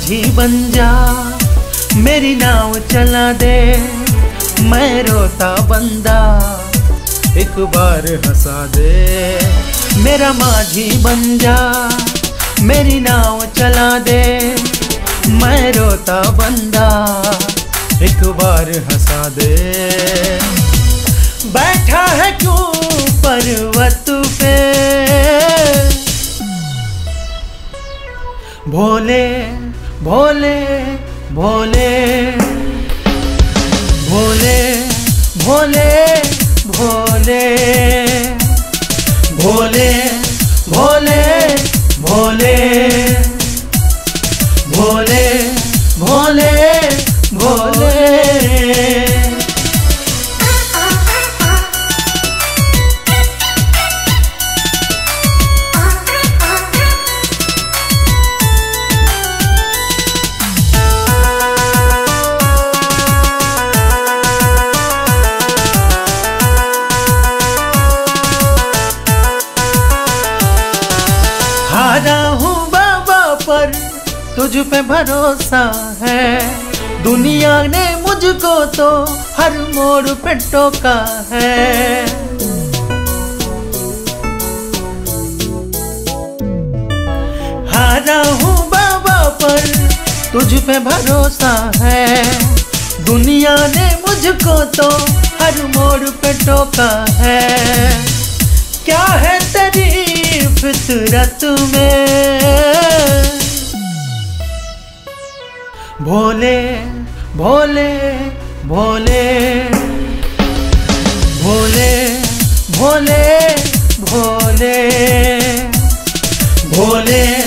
माझी बन जा, मेरी नाव चला दे, मैं रोता बंदा एक बार हंसा दे। मेरा माझी बन जा, मेरी नाव चला दे, मैं रोता बंदा एक बार हंसा दे। बैठा है क्यों पर्वत पे भोले भोले भोले भोले भोले भोले भोले भोले भोले भोले भोले भोले। हारा हूँ बाबा पर तुझ पे भरोसा है, दुनिया ने मुझको तो हर मोड़ पे टोका है। हारा हूँ बाबा पर तुझ पे भरोसा है, दुनिया ने मुझको तो हर मोड़ पे टोका है। क्या है तेरी फितरत में भोले भोले भोले भोले भोले भोले भोले